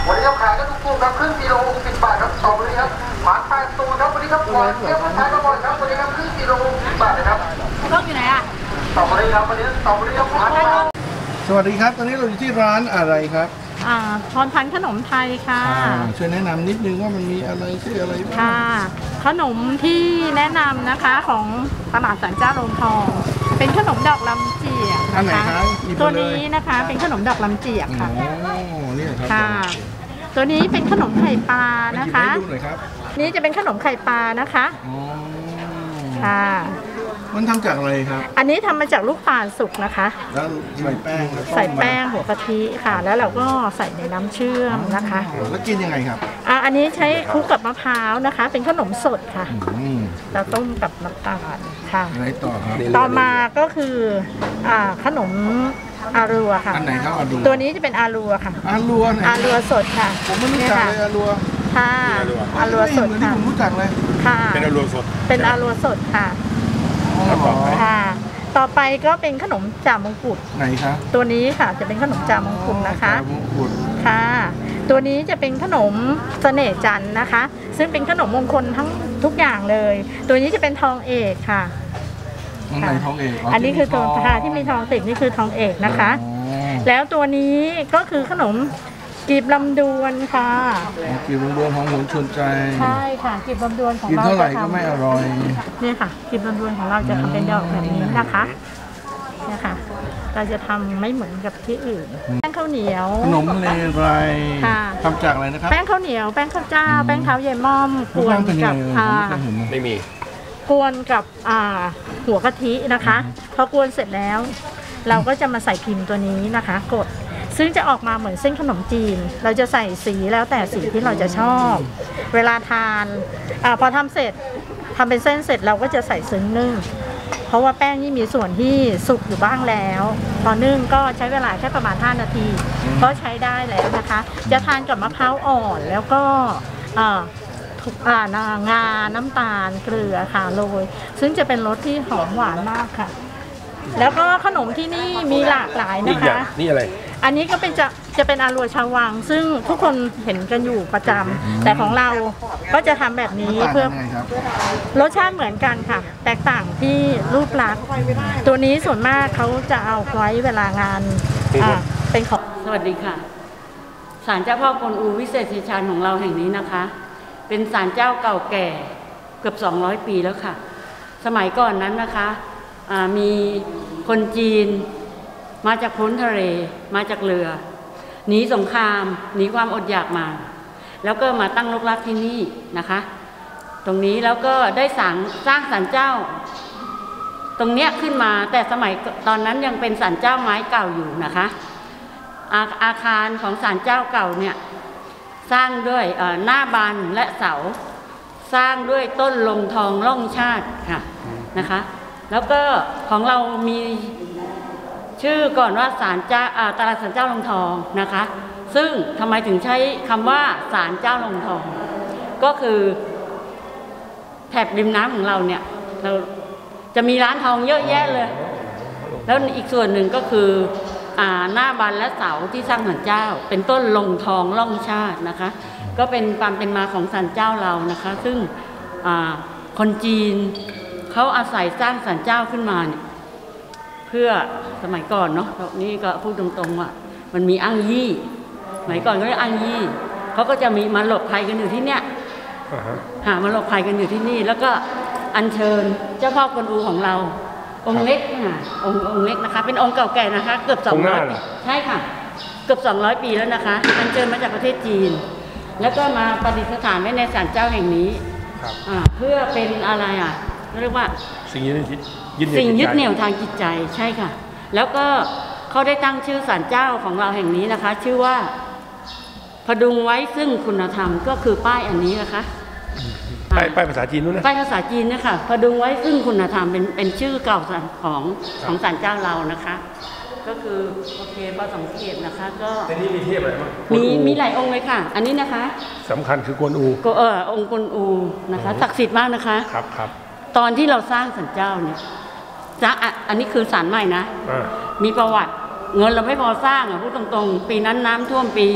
วันนี้เราขายกันทุกๆครับครึ่งกิโล60 บาทครับสตรอเบอรี่ครับหวาน80ครับวันนี้ครับหวานเทียบผู้ชายก็บ่อยครับวันนี้ครับครึ่งกิโล60 บาทนะครับต้องอยู่ไหนอ่ะสตรอเบอรี่ครับวันนี้สตรอเบอรี่ครับหวานสวัสดีครับตอนนี้เราอยู่ที่ร้านอะไรครับพรพันธ์ขนมไทยค่ะช่วยแนะนำนิดนึงว่ามันมีอะไรชื่ออะไรบ้างค่ะขนมที่แนะนำนะคะของตลาดศาลเจ้าโรงทองเป็นขนมดอกลำเจียกนะคะตัวนี้นะคะเป็นขนมดอกลำเจียกค่ะนี่ครับค่ะตัวนี้เป็นขนมไข่ปลานะคะดูหน่อยครับนี่จะเป็นขนมไข่ปลานะคะค่ะมันทำจากอะไรครับอันนี้ทำมาจากลูกตาลสุกนะคะแล้วใส่แป้งหัวกะทิค่ะแล้วเราก็ใส่ในน้ำเชื่อมนะคะแล้วกินยังไงครับอันนี้ใช้คลุกกับมะพร้าวนะคะเป็นขนมสดค่ะเราต้มกับน้ำตาลค่ะอะไรต่อครับต่อมาก็คือขนมอารัวค่ะอันไหนครับอารัวตัวนี้จะเป็นอารัวค่ะอารัวสดค่ะผมไม่รู้จักเลยอารัวค่ะอารัวสดค่ะผมรู้จักเลยค่ะเป็นอารัวสดค่ะค่ะต่อไปก็เป็นขนมจ่ามงกุฎไหนคะตัวนี้ค่ะจะเป็นขนมจ่ามงกุฎนะคะจ่ามงกุฎค่ะตัวนี้จะเป็นขนมเสน่ห์จันทร์นะคะซึ่งเป็นขนมมงคลทั้งทุกอย่างเลยตัวนี้จะเป็นทองเอกค่ะทองเอกอันนี้คือตัวที่มีทองติดนี่คือทองเอกนะคะแล้วตัวนี้ก็คือขนมกีบลำดวนค่ะกีบลำดวนของหมูชวนใจใช่ค่ะกีบลำดวนของเรากินเท่าไหร่ก็ไม่อร่อยนี่ค่ะกีบลำดวนของเราจะทำเป็นดอกแบบนี้นะคะเนี่ยค่ะเราจะทำไม่เหมือนกับที่อื่นแป้งข้าวเหนียวขนมเลไรทำจากอะไรนะครับแป้งข้าวเหนียวแป้งข้าวเจ้าแป้งเท้าเยม่อมกวนกับไม่มีกวนกับหัวกะทินะคะพอกวนเสร็จแล้วเราก็จะมาใส่พิมพ์ตัวนี้นะคะกดซึ่งจะออกมาเหมือนเส้นขนมจีนเราจะใส่สีแล้วแต่สีที่เราจะชอบเวลาทานพอทำเสร็จทำเป็นเส้นเสร็จเราก็จะใส่ซึ้งนึ่งเพราะว่าแป้งนี่มีส่วนที่สุกอยู่บ้างแล้วพอนึ่งก็ใช้เวลาแค่ประมาณ5 นาทีก็ใช้ได้แล้วนะคะจะทานกับมะพร้าวอ่อนแล้วก็งาน้ำตาลเกลือค่ะโรยซึ่งจะเป็นรสที่หอมหวานมากค่ะแล้วก็ขนมที่นี่มีหลากหลายนะคะนี่อะไรอันนี้ก็เป็นจะเป็นอารัวชาววังซึ่งทุกคนเห็นกันอยู่ประจำแต่ของเราก็จะทำแบบนี้เพื่อรสชาติเหมือนกันค่ะแตกต่างที่รูปลักษณ์ตัวนี้ส่วนมากเขาจะเอาไว้เวลางานเป็นของสวัสดีค่ะศาลเจ้าพ่อกวนอูวิเศษชัยชาญของเราแห่งนี้นะคะเป็นศาลเจ้าเก่าแก่เกือบ200 ปีแล้วค่ะสมัยก่อนนั้นนะคะมีคนจีนมาจากพ้นทะเลมาจากเรือหนีสงครามหนีความอดอยากมาแล้วก็มาตั้งรกรากที่นี่นะคะตรงนี้แล้วก็ได้สร้างศาลเจ้าตรงเนี้ยขึ้นมาแต่สมัยตอนนั้นยังเป็นศาลเจ้าไม้เก่าอยู่นะคะอาคารของศาลเจ้าเก่าเนี่ยสร้างด้วยหน้าบานและเสาสร้างด้วยต้นลงทองล่องชาติค่ะนะคะแล้วก็ของเรามีชื่อก่อนว่าศาลเจ้าตลาดศาลเจ้าลงทองนะคะซึ่งทำไมถึงใช้คำว่าศาลเจ้าลงทองก็คือแถบริมน้ำของเราเนี่ยเราจะมีร้านทองเยอะแยะเลยแล้วอีกส่วนหนึ่งก็คือหน้าบานและเสาที่สร้างศาลเจ้าเป็นต้นลงทองล่องชาตินะคะก็เป็นความเป็นมาของศาลเจ้าเรานะคะซึ่งคนจีนเขาอาศัยสร้างศาลเจ้าขึ้นมาเนี่ยเพื่อสมัยก่อนเนาะนี่ก็พูดตรงๆว่ามันมีอ้างยี่สมัยก่อนก็เรียกอ้างยี่เขาก็จะมีมาหลบภัยกันอยู่ที่เนี่ยมาหลบภัยกันอยู่ที่นี่แล้วก็อัญเชิญเจ้าพ่อกวนอูของเราองค์เล็กค่ะองค์เล็กนะคะเป็นองค์เก่าแก่นะคะเกือบ200 ปีใช่ค่ะเกือบ200 ปีแล้วนะคะอัญเชิญมาจากประเทศจีนแล้วก็มาประดิษฐานไว้ในศาลเจ้าแห่งนี้เพื่อเป็นอะไรเรียกว่าสิ่งยึดเหนี่ยวทางจิตใจใช่ค่ะแล้วก็เขาได้ตั้งชื่อศาลเจ้าของเราแห่งนี้นะคะชื่อว่าพดุงไว้ซึ่งคุณธรรมก็คือป้ายอันนี้นะคะป้ายภาษาจีนนู้นนะป้ายภาษาจีนนะคะพดุงไว้ซึ่งคุณธรรมเป็นชื่อเก่าของศาลเจ้าเรานะคะก็คือโอเคพอสังเกตนะคะก็ในนี้มีเทพอะไรบ้างมีหลายองค์เลยค่ะอันนี้นะคะสำคัญคือกวนอูองค์กวนอูนะคะศักดิ์สิทธิ์มากนะคะครับตอนที่เราสร้างศาลเจ้าเนี่ยอันนี้คือศาลใหม่นะมีประวัติเงินเราไม่พอสร้างอ่ะพูดตรงๆปีนั้นน้ำท่วมปี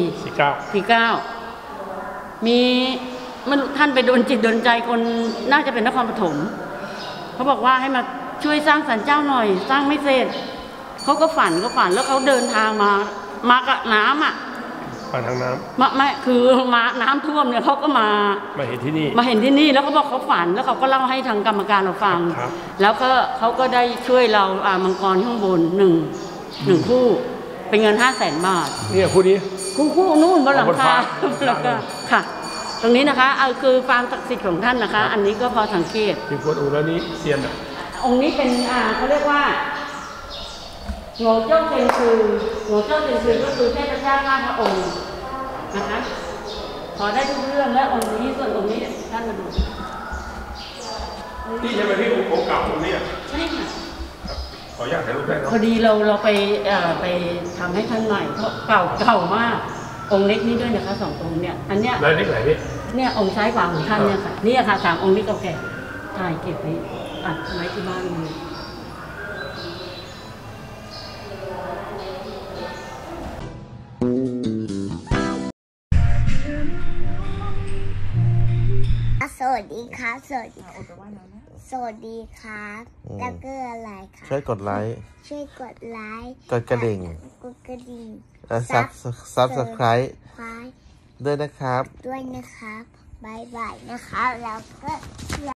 49มีมันท่านไปโดนจิตโดนใจคนน่าจะเป็นนครปฐมเขาบอกว่าให้มาช่วยสร้างศาลเจ้าหน่อยสร้างไม่เสร็จเขาก็ฝันแล้วเขาเดินทางมากับน้ำอ่ะมาทางน้ำไม่คือมาน้ำท่วมเนี่ยเขาก็มาเห็นที่นี่แล้วเขาบอกเขาฝันแล้วเขาก็เล่าให้ทางกรรมการเราฟังแล้วก็เขาก็ได้ช่วยเรามังกรข้างบนหนึ่งคู่เป็นเงิน500,000 บาทเนี่ยคู่นี้คู่นู่นบนหลังคาค่ะตรงนี้นะคะคือความศักดิ์สิทธิ์ของท่านนะคะอันนี้ก็พอสังเกตที่กวนอูแล้วนี้เซียนอ่ะองค์นี้เป็นเขาเรียกว่าโง่เจ้าเซนคือก็คือเทพเจ้า5 พระองค์นะคะขอได้ทุกเรื่องและองค์นี้ส่วนองค์นี้ท่านมาดูที่ใช่ไหมพี่องค์เก่าองค์นี้ใช่ค่ะขออนุญาตถ่ายรูปได้พอดีเราไปทำให้ท่านใหม่เพราะเก่ามากองค์เล็กนี้ด้วยนะคะ2 องค์เนี่ยอันเนี้ยเล็กไหนพี่เนี่ยองค์ซ้ายขวาของท่านเนี่ยค่ะนี่ค่ะ3 องค์นี้เก่าแก่ถ่ายเก็บไว้อัดไว้ที่บ้านเลยสวัสดีครับแล้วก็อะไรคะช่วยกดไลค์กดกระดิ่งและsubscribe ด้วยนะครับบ๊ายบายนะคะแล้วก็